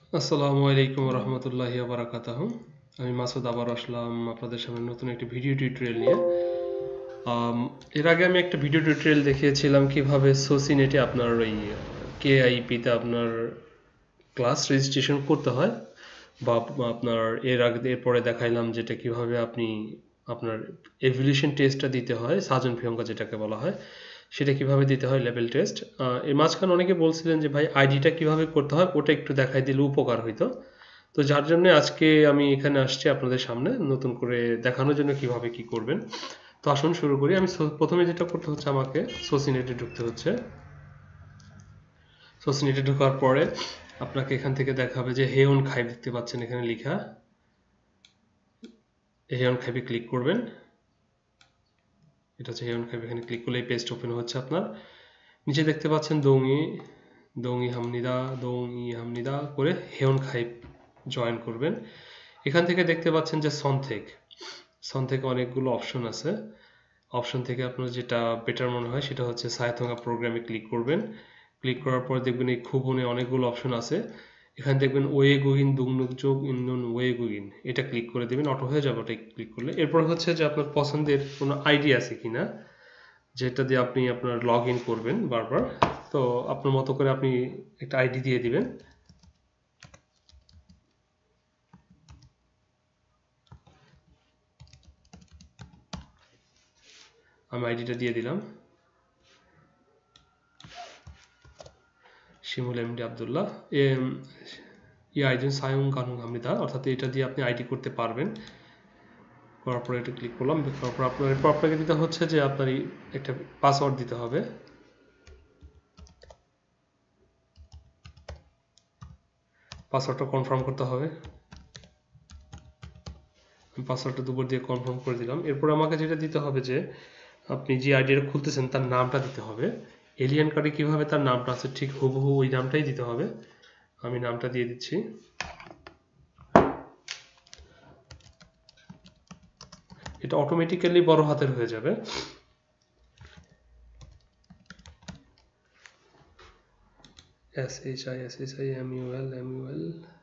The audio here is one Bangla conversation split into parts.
আসসালামু আলাইকুম রহমতুল্লাহি ওয়া বারাকাতুহু। আমি মাসুদ আবার আসলাম আপনাদের সামনে নতুন একটি ভিডিও টিউটোরিয়াল নিয়ে। এর আগে আমি একটা ভিডিও টিউটোরিয়াল দেখিয়েছিলাম কিভাবে সোসিনেটে আপনার ওই কেআইপি তে আপনার ক্লাস রেজিস্ট্রেশন করতে হয়, বা আপনার এরপরে দেখাইলাম যেটা কিভাবে আপনি আপনার এভ্যালুয়েশন টেস্টটা দিতে হয়, সাজন প্রিয়ঙ্কা যেটাকে বলা হয়, সেটা কিভাবে দিতে হয়, লেভেল টেস্ট। এর মাঝখানে অনেকে বলছিলেন যে ভাই আইডিটা কিভাবে করতে হয় ওটা একটু দেখাই দিলে উপকার হইতো। তো যার জন্য আজকে আমি এখানে আসছি আপনাদের সামনে নতুন করে দেখানোর জন্য কিভাবে কি করবেন। তো আসুন শুরু করি। আমি প্রথমে যেটা করতে হচ্ছে, আমাকে সোসিনেটে ঢুকতে হচ্ছে। সোসিনেটে ঢোকার পরে আপনাকে এখান থেকে দেখাবে যে হেয়ন খাইপ দেখতে পাচ্ছেন এখানে লেখা, হেয়ন খাইপে ক্লিক করবেন। এটা হচ্ছে হেয়ন খাইপ, এখানে ক্লিক করলে এই পেজটা ওপেন হচ্ছে আপনার। নিচে দেখতে পাচ্ছেন দৌঙি হামনিদা করে হেয়ন খাইপ জয়েন করবেন। এখান থেকে দেখতে পাচ্ছেন যে সন থেকে অনেকগুলো অপশন আছে। অপশন থেকে আপনার যেটা বেটার মনে হয় সেটা হচ্ছে সায়থঙ্গা প্রোগ্রামে ক্লিক করবেন। ক্লিক করার পর দেখবেন এই খুবনে অনেকগুলো অপশন আছে। এখানে দেখবেন ওয়ে গুগিন দুংনুকযোগ ইন্দুন ওয়ে গুগিন, এটা ক্লিক করে দেবেন, অটো হয়ে যাবে ওটা ক্লিক করলে। এরপর হচ্ছে যে আপনার পছন্দের কোনো আইডি আছে কিনা, যেটা দিয়ে আপনি আপনার লগ ইন করবেন বারবার। তো আপনার মতো করে আপনি একটা আইডি দিয়ে দিবেন। আমি আইডিটা দিয়ে দিলাম, শিমুল এমডি আবদুল্লাহ আইডেন সায়ং কানুং হামিদা, অর্থাৎ এটা দিয়ে আপনি আইডি করতে পারবেন। করার পরে এটা ক্লিক করলাম। করার পর আপনাকে দিতে হচ্ছে যে আপনার একটা পাসওয়ার্ড দিতে হবে। পাসওয়ার্ডটা কনফার্ম করতে হবে। আমি পাসওয়ার্ডটা দুবার দিয়ে কনফার্ম করে দিলাম। এরপর আমাকে যেটা দিতে হবে যে আপনি যে আইডিটা খুলতেছেন তার নামটা দিতে হবে। এলিয়ান কার্ডে কিভাবে তার নামটা আছে ঠিক হুবহু ওই নামটাই দিতে হবে। আমি নামটা দিয়ে দিচ্ছি। এটা অটোমেটিক্যালি বড় হাতের হয়ে যাবে। SHIMUL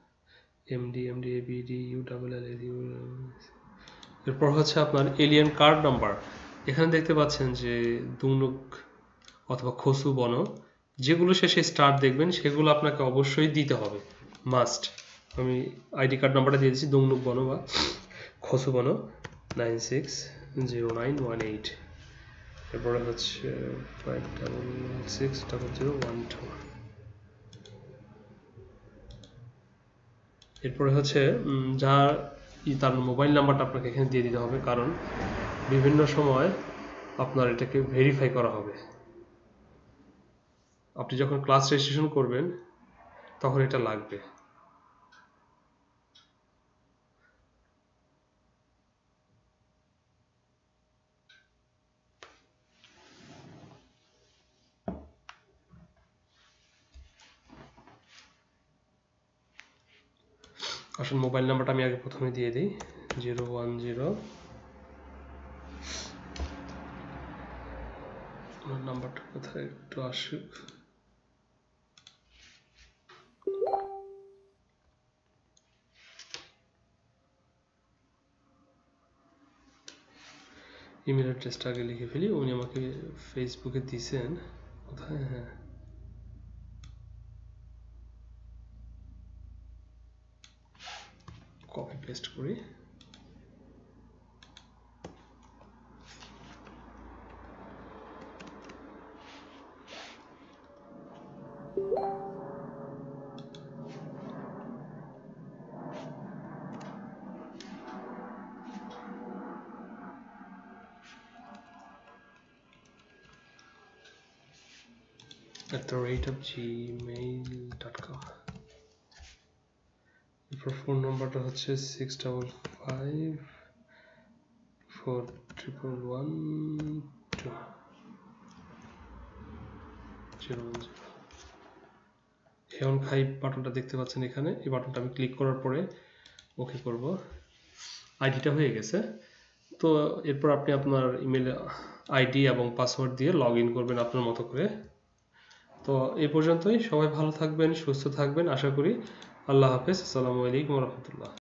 MDABDULL। এরপর হচ্ছে আপনার এলিয়ান কার্ড নাম্বার। এখানে দেখতে পাচ্ছেন যে দুংনুক অথবা খসু বন, যেগুলো শেষে স্টার দেখবেন সেগুলো আপনাকে অবশ্যই দিতে হবে, মাস্ট। আমি আইডি কার্ড নাম্বারটা দিয়ে দিচ্ছি, দুংনুক বন বা খসু বন 960918। এরপরে হচ্ছে 566012। এরপরে হচ্ছে তার মোবাইল নাম্বারটা আপনাকে এখানে দিয়ে দিতে হবে, কারণ বিভিন্ন সময় আপনার এটাকে ভেরিফাই করা হবে। আপনি যখন ক্লাস রেজিস্ট্রেশন করবেন তখন এটা লাগবে। আসলে মোবাইল নাম্বারটা আমি আগে প্রথমে দিয়ে দিই, 010। আমার নাম্বারটা কোথায় একটু আসুক। ইমেল অ্যাড্রেসটা আগে লিখে ফেলি। উনি আমাকে ফেসবুকে দিয়েছেন, কোথায়, হ্যাঁ, কপি পেস্ট করি। @gmail.com। এরপর ফোন নাম্বারটা হচ্ছে 6554112010। হেয়ন খাইপ বাটনটা দেখতে পাচ্ছেন এখানে, এই বাটনটা আমি ক্লিক করার পরে ওকে করব। আইডিটা হয়ে গেছে। তো এরপর আপনি আপনার ইমেল আইডি এবং পাসওয়ার্ড দিয়ে লগ ইন করবেন আপনার মতো করে। তো এই পর্যন্তই, সবাই ভালো থাকবেন, সুস্থ থাকবেন আশা করি। আল্লাহ হাফেজ, আসসালামু আলাইকুম রহমতুল্লাহ।